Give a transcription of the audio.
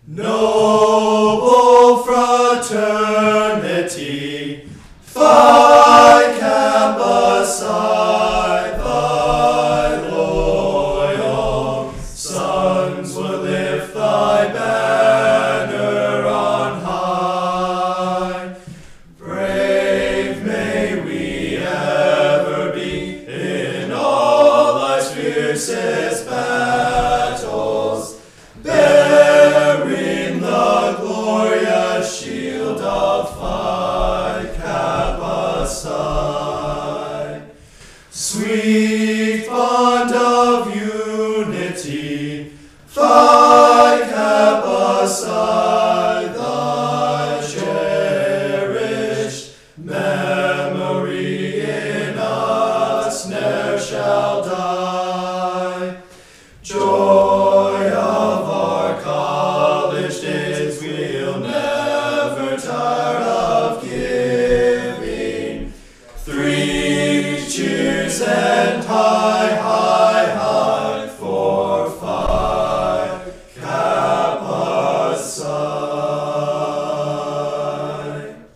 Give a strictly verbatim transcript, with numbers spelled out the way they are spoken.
Noble fraternity, fight camp beside thy loyal sons will lift thy banner on high. Brave may we ever be in all life's fiercest battles, bearing the glorious shield of Phi Kappa Psi. Sweet bond of unity, Phi Kappa Psi, thy cherished memory in us ne'er shall die. Joy of our college days, we'll never tire of giving. Three cheers and high, high